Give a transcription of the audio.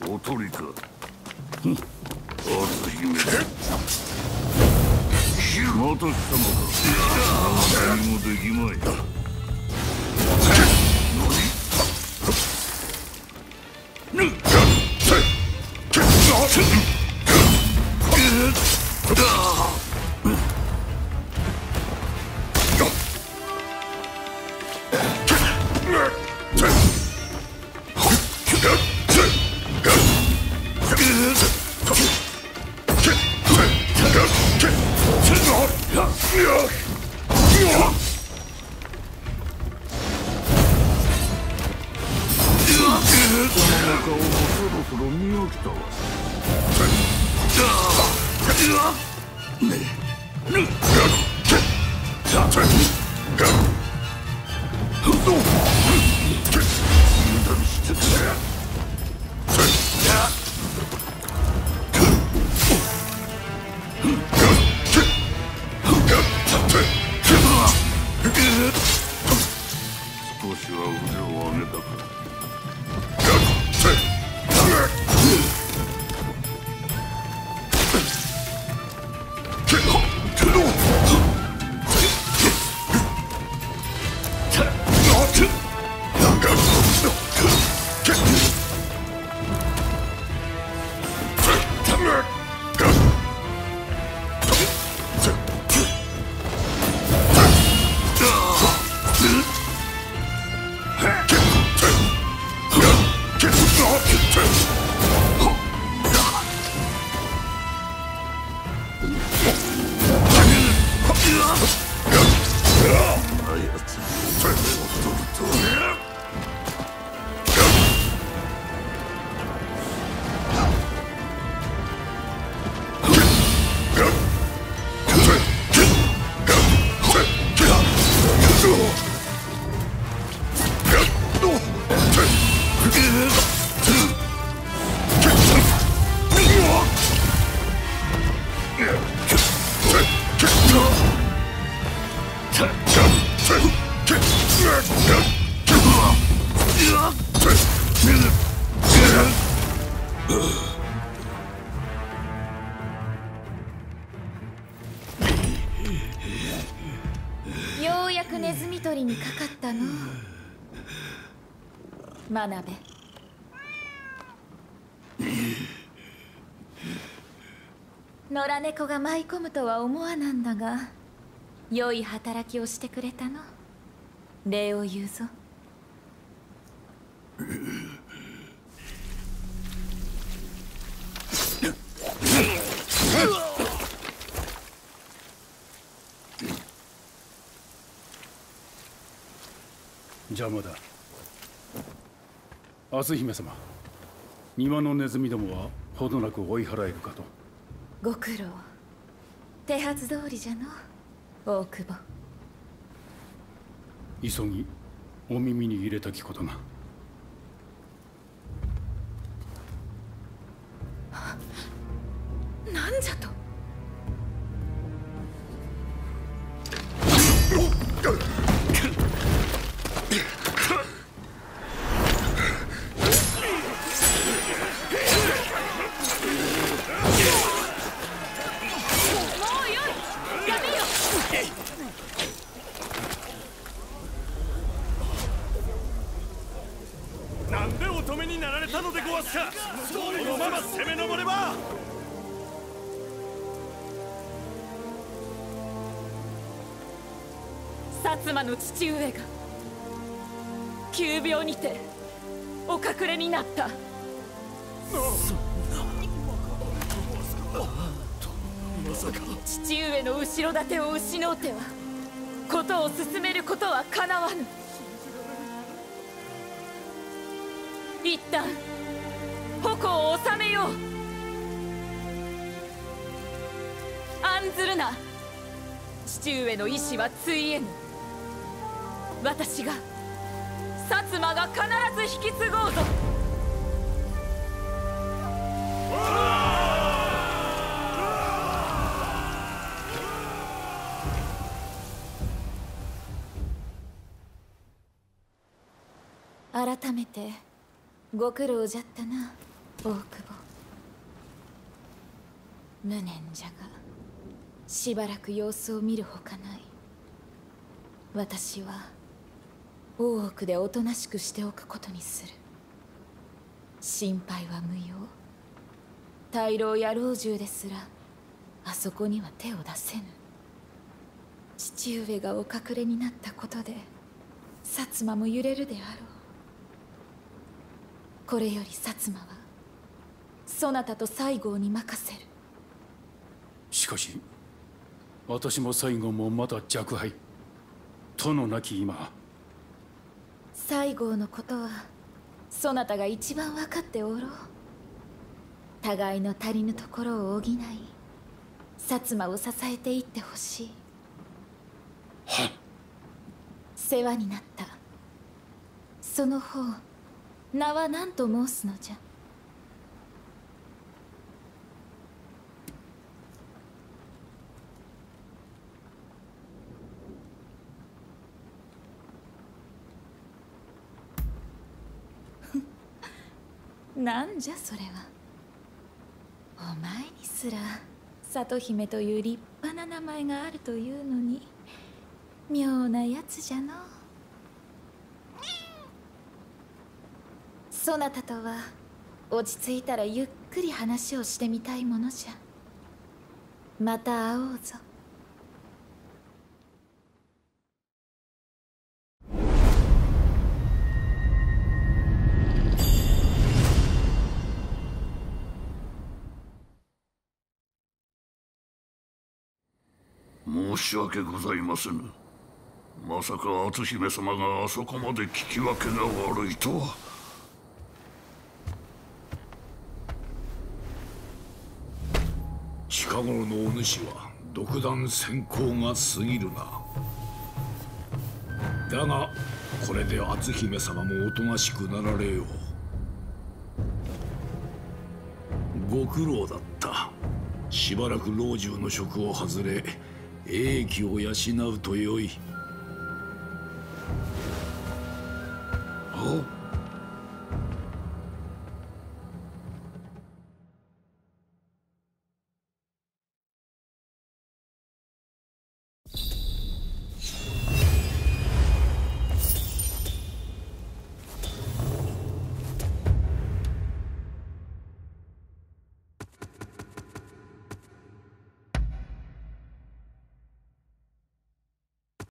おとりか。篤姫。また貴様か。何もできまい。少しは腕を上げたか。 ようやくネズミ捕りにかかったの。真鍋。野良猫が舞い込むとは思わなんだが、良い働きをしてくれたの。礼を言うぞ。 邪魔だ。篤姫様、庭のネズミどもはほどなく追い払えるかと。 ご苦労。手はず通りじゃの、大久保。 急ぎお耳に入れたきことが。 なんじゃと。 なんでお止めになられたのでごわすか。このまま攻め上れば。 薩摩の父上が急病にてお隠れになった。父上の後ろ盾を失うては事を進めることはかなわぬ。一旦矛を収めよう。案ずるな。父上の意志はついえぬ。私が薩摩が必ず引き継ごうぞ。改めてご苦労じゃったな、 大久保、無念じゃがしばらく様子を見るほかない。私は大奥でおとなしくしておくことにする。心配は無用。大老や老中ですらあそこには手を出せぬ。父上がお隠れになったことで薩摩も揺れるであろう。これより薩摩はそなたと西郷に任せる。 しかし私も西郷もまだ若輩。殿なき今、 西郷のことはそなたが一番分かっておろう。互いの足りぬところを補い薩摩を支えていってほしい。 はっ。 世話になった。その方、名は何と申すのじゃ。なんじゃそれは。お前にすら里姫という立派な名前があるというのに妙なやつじゃの。そなたとは落ち着いたらゆっくり話をしてみたいものじゃ。また会おうぞ。 申し訳ございませぬ。まさか篤姫様があそこまで聞き分けが悪いとは。 近頃のお主は独断専行が過ぎるな。だがこれで篤姫様もおとなしくなられよう。ご苦労だった。しばらく老中の職を外れ英気を養うとよい。 お